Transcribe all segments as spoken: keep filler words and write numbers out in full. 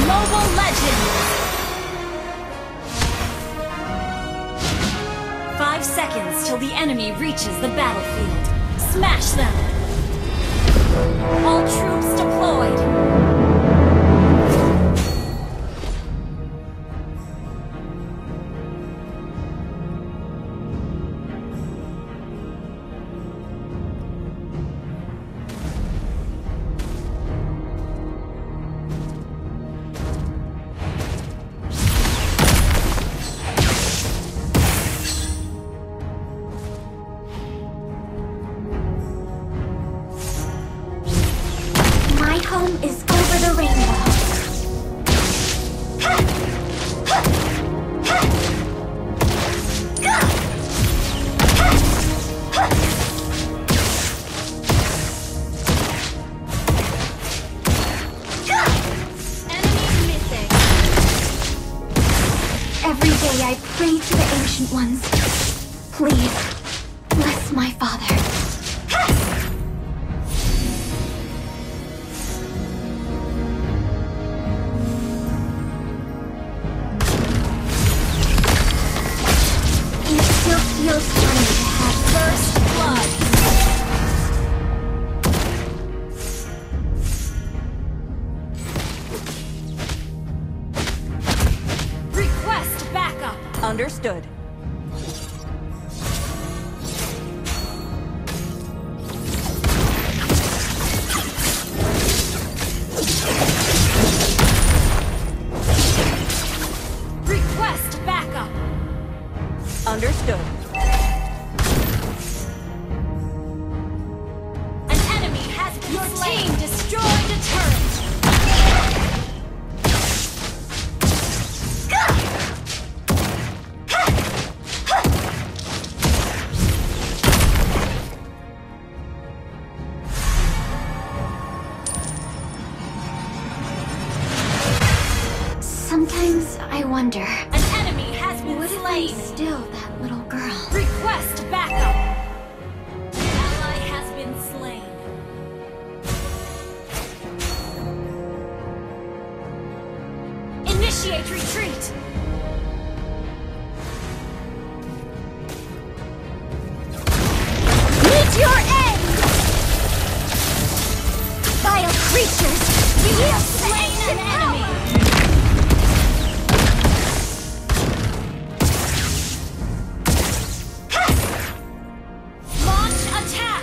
Mobile Legends! Five seconds till the enemy reaches the battlefield. Smash them! All troops deployed! Home is over the rainbow. Enemy missing. Every day I pray to the Ancient Ones. Please, bless my father. Feels funny to have First blood. Request backup. Understood. Request backup. Understood. Your team destroyed a turret! Sometimes I wonder, An enemy has been what if slain! I'm still that little girl? Request backup! An ally has been slain. Initiate retreat! Meet your end! Vile creatures! You have slain an enemy! Launch attack!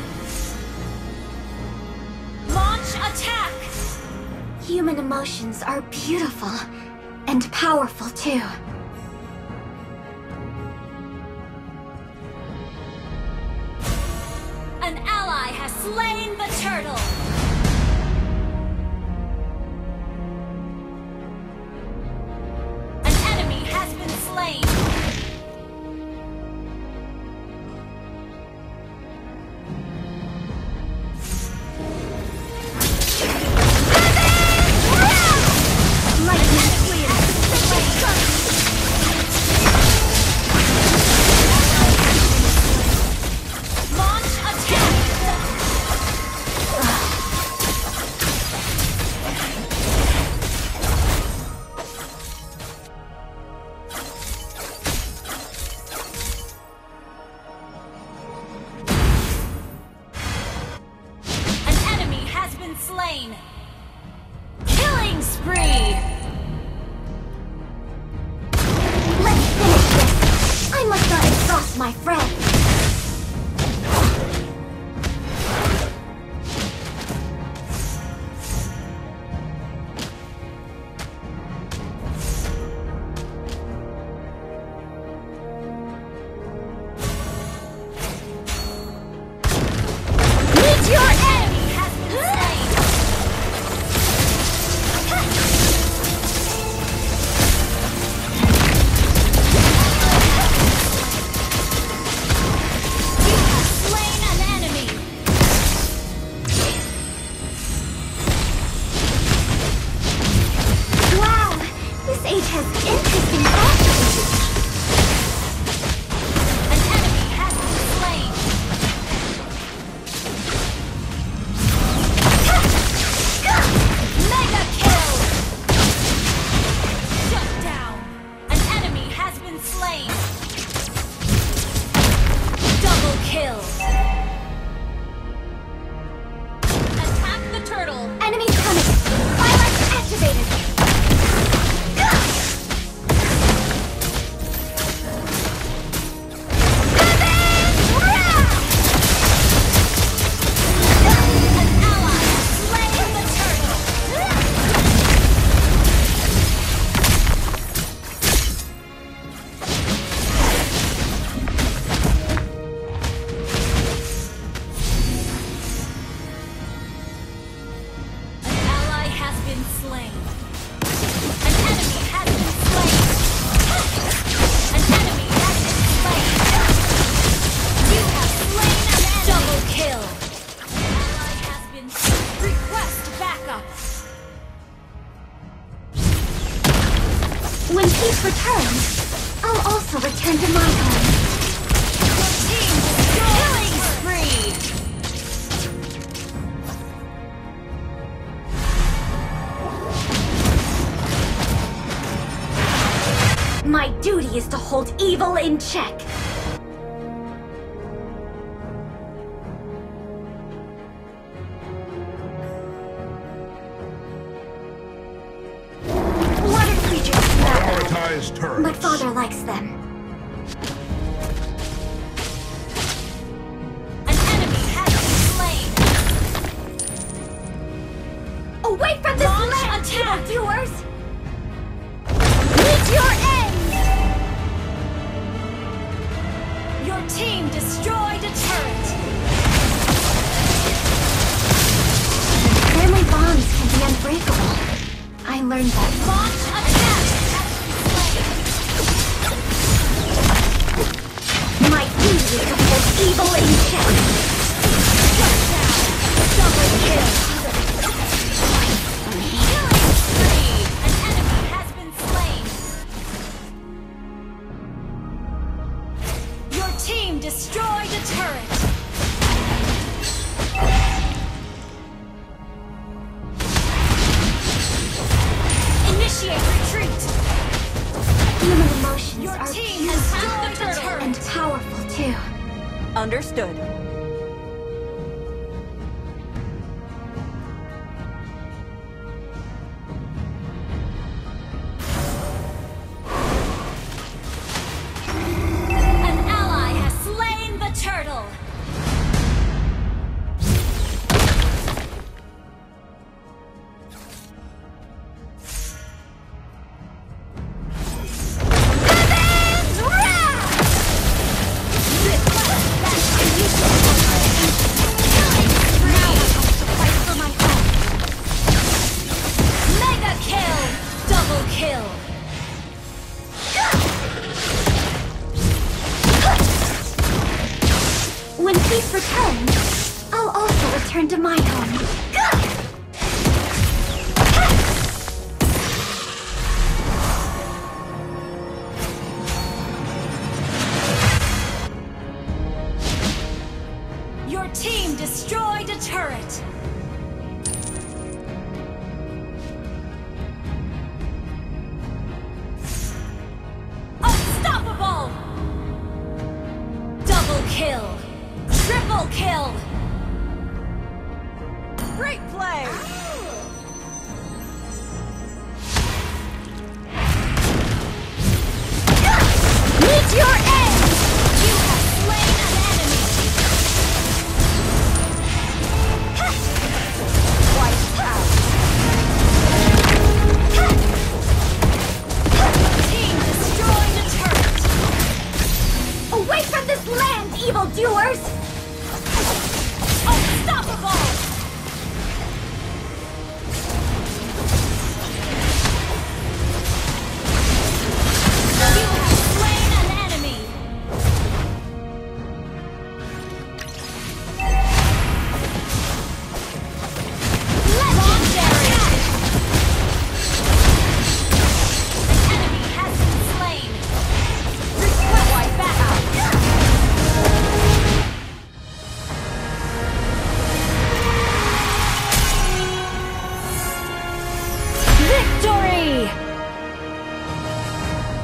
Launch attack! Human emotions are beautiful and powerful too. An ally has slain the turtle! An enemy has been slain! Lightning clear! Launch attack! An enemy has been slain! Killing spree! Let's finish this! I must not exhaust my friend! Meet your enemy has been slain! When peace returns, I'll also return to my home. Team killing spree! My duty is to hold evil in check. Water creatures smell bad. Prioritized turrets. My father likes them. An enemy has been slain! Away from this Launch land, attack! viewers! Meet your end! Your team destroyed a turret! Family bonds can be unbreakable. I learned that. Launch attack has been slain! My duty is to hold evil in check. Shut down! Double kill! Killing spree! An enemy has been slain! Your team destroyed a turret! Initiate retreat! Human emotions Your are team has destroyed the turret! and powerful too. Understood. An ally has slain the turtle! Heaven's wrath! Now I have to fight for my home. Mega kill! Double kill! When peace returns, I'll also return to my home. Your team destroyed a turret! Unstoppable! Double kill! Triple kill!